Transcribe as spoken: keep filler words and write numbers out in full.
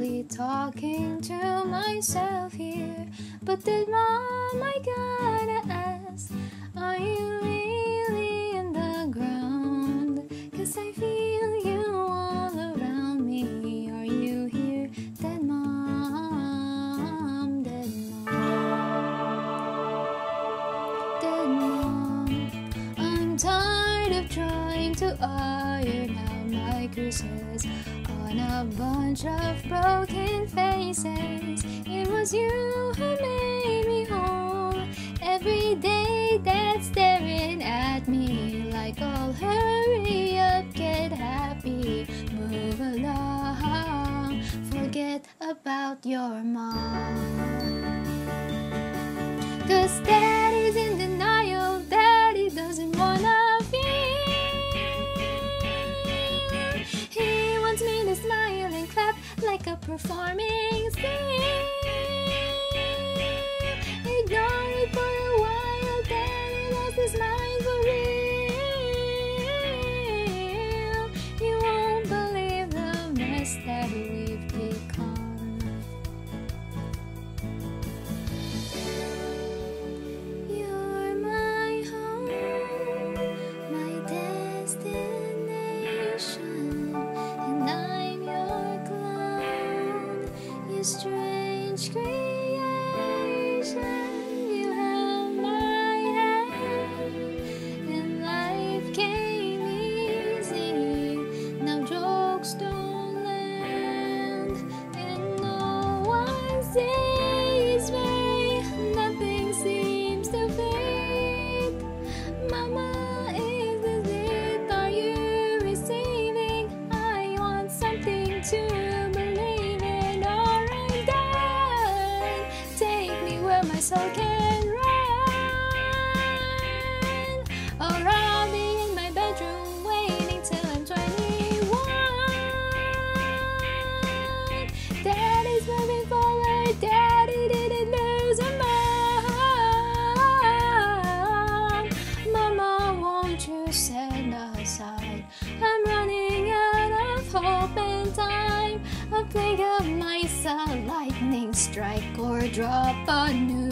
only talking to myself here. But then, Mom, I gotta ask, are you really in the ground? 'Cause I feel you all around me. Are you here, dead Mom? Dead Mom, dead Mom. I'm tired of trying to iron out my creases on a bunch of broken faces. It was you who made me whole. Every day that's staring at me like, oh, hurry up, get happy, move along, forget about your mom. 'Cause Daddy's in denial, Daddy doesn't wanna smile and clap like a performing scene. Ignore it for a while, then he lost his mind for real. You won't believe the mess that we've become. You're my home, my destination, and I'm your clown, you strange creation. You held my hand, and life came easy. Now jokes don't land, and no one sees me. Nothing seems to fit. Mama, is this it? Are you receiving? To believe in, or I'm done. Take me where my soul can run, or I'll be in my bedroom waiting till I'm twenty-one. Daddy's moving forward, Daddy didn't lose a mom. Mama, won't you set aside? I'm running out of hope and time. A blink of myself, lightning strike or drop a new